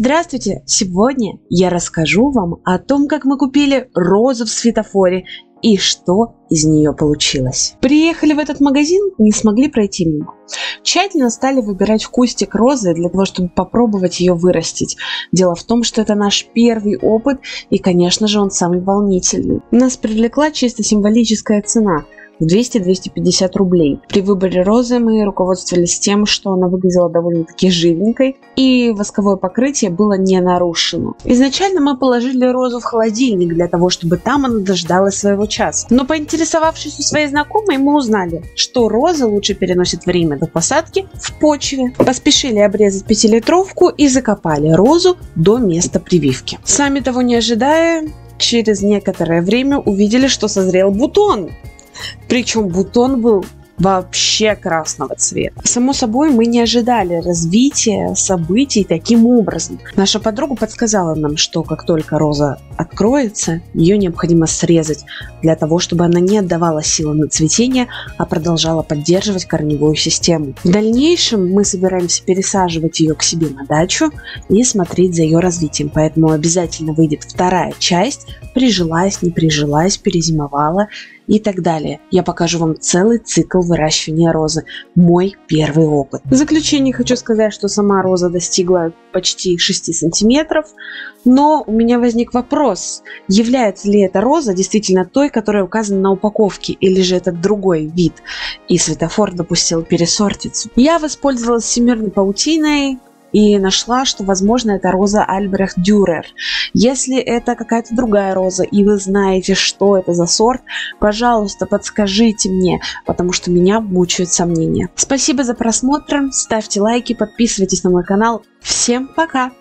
Здравствуйте! Сегодня я расскажу вам о том, как мы купили розу в светофоре и что из нее получилось. Приехали в этот магазин, не смогли пройти мимо. Тщательно стали выбирать кустик розы для того, чтобы попробовать ее вырастить. Дело в том, что это наш первый опыт и, конечно же, он самый волнительный. Нас привлекла чисто символическая цена – 200-250 рублей. При выборе розы мы руководствовались тем, что она выглядела довольно-таки живенькой и восковое покрытие было не нарушено. Изначально мы положили розу в холодильник для того, чтобы там она дождалась своего часа. Но поинтересовавшись у своей знакомой, мы узнали, что роза лучше переносит время до посадки в почве. Поспешили обрезать 5-литровку и закопали розу до места прививки. Сами того не ожидая, через некоторое время увидели, что созрел бутон. Причем бутон был вообще красного цвета. Само собой, мы не ожидали развития событий таким образом. Наша подруга подсказала нам, что как только роза откроется, ее необходимо срезать для того, чтобы она не отдавала силы на цветение, а продолжала поддерживать корневую систему. В дальнейшем мы собираемся пересаживать ее к себе на дачу и смотреть за ее развитием, поэтому обязательно выйдет вторая часть, прижилась, не прижилась, перезимовала и так далее. Я покажу вам целый цикл выращивания розы. Мой первый опыт. В заключение хочу сказать, что сама роза достигла почти 6 сантиметров, но у меня возник вопрос, является ли эта роза действительно той, которая указана на упаковке, или же это другой вид, и светофор допустил пересортицу. Я воспользовалась всемирной паутиной и нашла, что, возможно, это роза Альбрехт Дюрер. Если это какая-то другая роза, и вы знаете, что это за сорт, пожалуйста, подскажите мне, потому что меня мучают сомнения. Спасибо за просмотр, ставьте лайки, подписывайтесь на мой канал. Всем пока!